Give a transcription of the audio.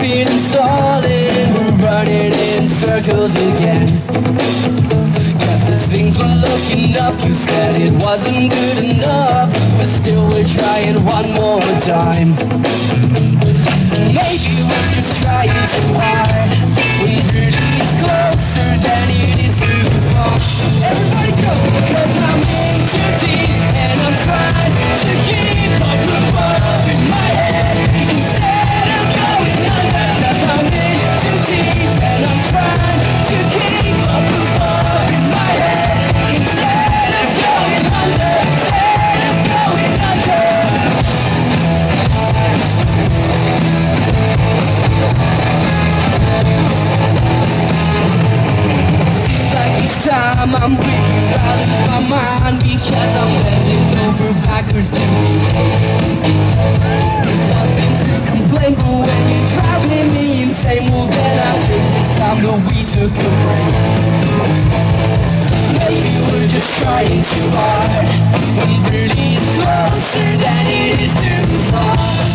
feeling stalling, we're running in circles again. Cause these things were looking up, you said it wasn't good enough, but still we're trying one more time. Maybe we're just trying too hard, when really it's closer than it is too far. Everybody go, cause I'm in too deep, and I'm trying to keep up above in my head, instead of going under. Cause I'm in too deep, and I'm trying to keep up above in my head, instead of going under, instead of going under. Seems like each time I'm with you I lose my mind, because I'm bending over backwards to you. There's nothing to complain, but when you're driving me insane, well then I think it's time that we took a break. Maybe we're just trying too hard, when really it's closer than it is too far.